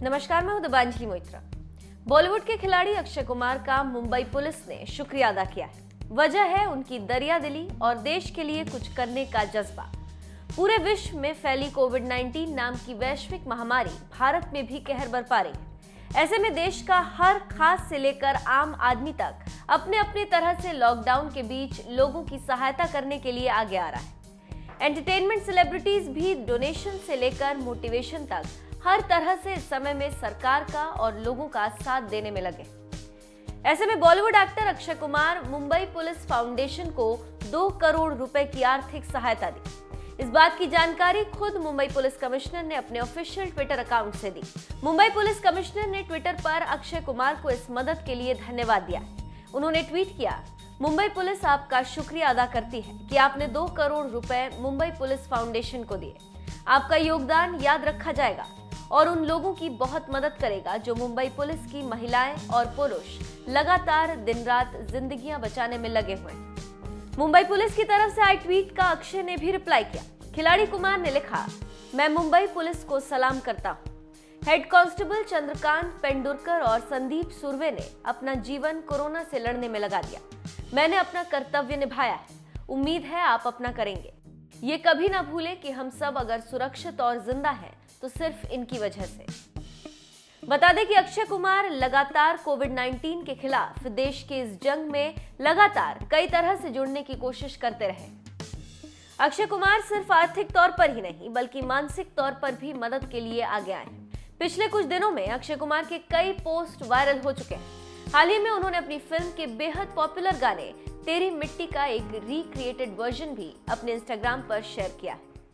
नमस्कार, मैं हूं दिबांजलि मोइत्रा। बॉलीवुड के खिलाड़ी अक्षय कुमार का मुंबई पुलिस ने शुक्रिया अदा किया है। वजह है उनकी दरियादिली और देश के लिए कुछ करने का जज्बा। पूरे विश्व में फैली कोविड-19 नाम की वैश्विक महामारी भारत में भी कहर बरपा रही है। ऐसे में देश का हर खास से लेकर आम आदमी तक अपने अपनी तरह से लॉकडाउन के बीच लोगों की सहायता करने के लिए आगे आ रहा है। एंटरटेनमेंट सेलिब्रिटीज भी डोनेशन से लेकर मोटिवेशन तक हर तरह से इस समय में सरकार का और लोगों का साथ देने में लगे। ऐसे में Bollywood actor Akshay Kumar Mumbai police foundation को 2 करोड़ रुपए की आर्थिक सहायता दी। इस बात की जानकारी खुद मुंबई पुलिस कमिश्नर ने अपने ऑफिशियल ट्विटर अकाउंट से दी। मुंबई पुलिस कमिश्नर ने ट्विटर पर अक्षय कुमार को इस मदद के लिए धन्यवाद दिया। उन्होंने ट्वीट किया, मुंबई पुलिस आपका शुक्रिया अदा करती है कि आपने 2 करोड़ रुपए मुंबई पुलिस फाउंडेशन को दिए। आपका योगदान याद रखा जाएगा और उन लोगों की बहुत मदद करेगा जो मुंबई पुलिस की महिलाएं और पुरुष लगातार दिन रात जिंदगियां बचाने में लगे हुए हैं। मुंबई पुलिस की तरफ से आए ट्वीट का अक्षय ने भी रिप्लाई किया। खिलाड़ी कुमार ने लिखा, मैं मुंबई पुलिस को सलाम करता हूं। हेड कांस्टेबल चंद्रकांत पेंडुरकर और संदीप सुरवे ने अपना जीवन कोरोना से लड़ने में लगा दिया। मैंने अपना कर्तव्य निभाया है। उम्मीद है आप अपना करेंगे। ये कभी ना भूले कि हम सब अगर सुरक्षित और जिंदा हैं तो सिर्फ इनकी वजह से। बता दें कि अक्षय कुमार लगातार कोविड-19 के खिलाफ देश के इस जंग में लगातार कई तरह से जुड़ने की कोशिश करते रहे। अक्षय कुमार सिर्फ आर्थिक तौर पर ही नहीं बल्कि मानसिक तौर पर भी मदद के लिए आगे आए हैं। पिछले कुछ दिनों में अक्षय कुमार के कई पोस्ट वायरल हो चुके हैं। हाल ही में उन्होंने अपनी फिल्म के बेहद पॉपुलर गाने तेरी मिट्टी का एक रिक्रिएटेड वर्जन भी अपने इंस्टाग्राम पर शेयर किया है।